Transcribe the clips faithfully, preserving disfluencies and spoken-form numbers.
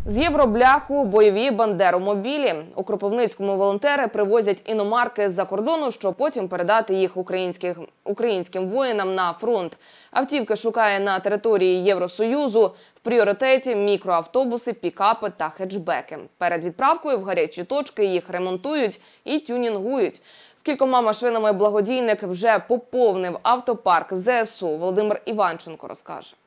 З євробляху бойові бандеромобілі. У Кропивницькому волонтери привозять іномарки з-за кордону, щоб потім передати їх українським воїнам на фронт. Автівки шукає на території Євросоюзу. В пріоритеті мікроавтобуси, пікапи та хетчбеки. Перед відправкою в гарячі точки їх ремонтують і тюнінгують. З кількома машинами благодійник вже поповнив автопарк зе ес у. Володимир Іванченко розкаже.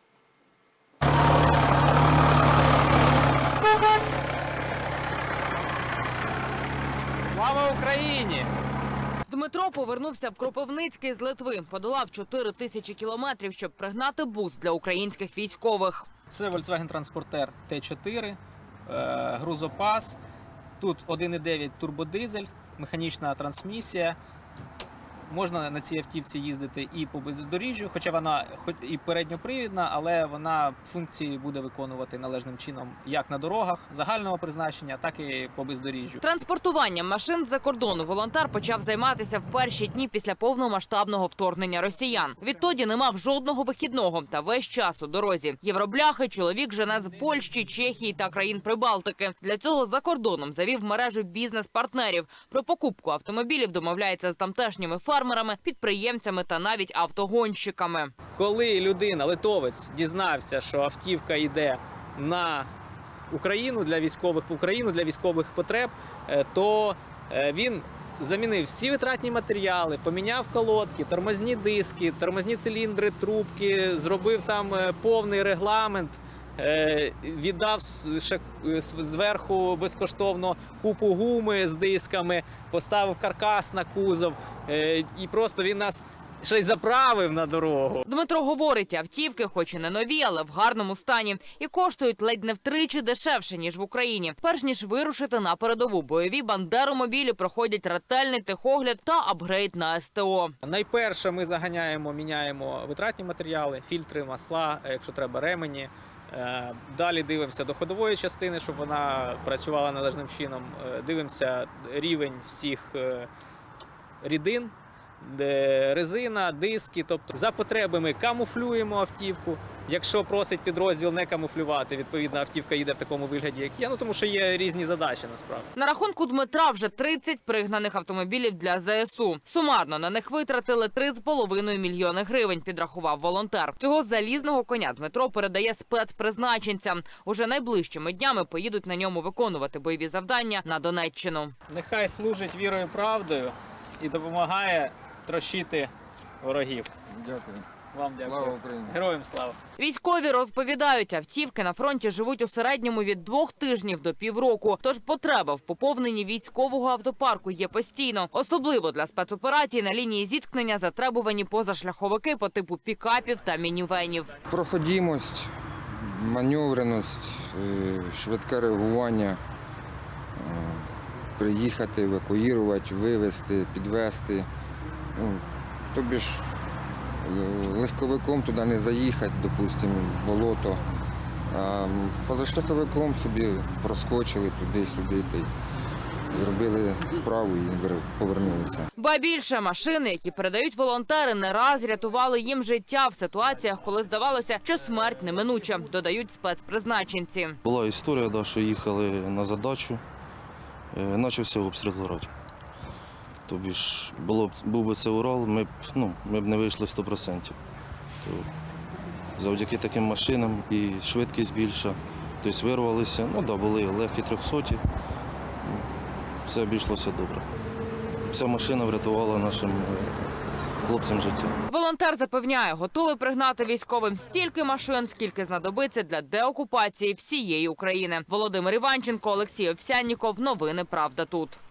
Слава Україні! Дмитро повернувся в Кропивницький з Литви. Подолав чотири тисячі кілометрів, щоб пригнати бус для українських військових. Це Volkswagen Transporter Т чотири, грузопас. Тут один і дев'ять турбодизель, механічна трансмісія. Можна на цій автівці їздити і по бездоріжжю, хоча вона і передньопривідна, але вона функції буде виконувати належним чином як на дорогах загального призначення, так і по бездоріжжю. Транспортуванням машин з-за кордону волонтер почав займатися в перші дні після повномасштабного вторгнення росіян. Відтоді не мав жодного вихідного та весь час у дорозі. Євробляхи чоловік жене з Польщі, Чехії та країн Прибалтики. Для цього за кордоном завів мережу бізнес-партнерів. Про покупку автомобілів домовляється з тамтешніми фармерами, підприємцями та навіть автогонщиками. Коли людина, литовець, дізнався, що автівка йде на Україну для військових, в Україну для військових потреб, то він замінив всі витратні матеріали, поміняв колодки, тормозні диски, тормозні циліндри, трубки, зробив там повний регламент, віддав зверху безкоштовно купу гуми з дисками, поставив каркас на кузов і просто він нас ще й заправив на дорогу. Дмитро говорить, автівки хоч і не нові, але в гарному стані. І коштують ледь не втричі дешевше, ніж в Україні. Перш ніж вирушити на передову, бойові бандеромобілі проходять ретельний техогляд та апгрейд на ес те о. Найперше ми заганяємо, міняємо витратні матеріали, фільтри, масла, якщо треба ремені. Далі дивимося до ходової частини, щоб вона працювала належним чином. Дивимося рівень всіх рідин, резина, диски. Тобто за потребами камуфлюємо автівку. Якщо просить підрозділ не камуфлювати, відповідно автівка їде в такому вигляді, як є. Ну, тому що є різні задачі насправді. На рахунку Дмитра вже тридцять пригнаних автомобілів для зе ес у. Сумарно на них витратили три з половиною мільйони гривень, підрахував волонтер. Цього залізного коня Дмитро передає спецпризначенцям. Уже найближчими днями поїдуть на ньому виконувати бойові завдання на Донеччину. Нехай служить вірою і правдою і допомагає трощити ворогів. Дякую. Вам дякую. Слава Україні. Героям слава. Військові розповідають, автівки на фронті живуть у середньому від двох тижнів до півроку. Тож потреба в поповненні військового автопарку є постійно. Особливо для спецоперацій на лінії зіткнення затребувані позашляховики по типу пікапів та мінівенів. Проходимость, маневреність, швидке реагування, приїхати, евакуювати, вивезти, підвезти. Тобі ж легковиком туди не заїхати, допустимо, в болото, а позашляховиком собі проскочили туди-сюди, зробили справу і повернулися. Ба більше, машини, які передають волонтери, не раз рятували їм життя в ситуаціях, коли здавалося, що смерть неминуча, додають спецпризначенці. Була історія, да, що їхали на задачу, почався обстріл городі. Тобі ж було б, був би це Урал, ми б, ну, ми б не вийшли сто відсотків. То завдяки таким машинам і швидкість більша, тобто вирвалися, ну да, були легкі трьохсоті, все обійшлося добре. Вся машина врятувала нашим хлопцям життя. Волонтер запевняє, готовий пригнати військовим стільки машин, скільки знадобиться для деокупації всієї України. Володимир Іванченко, Олексій Овсянніков. Новини «Правда тут».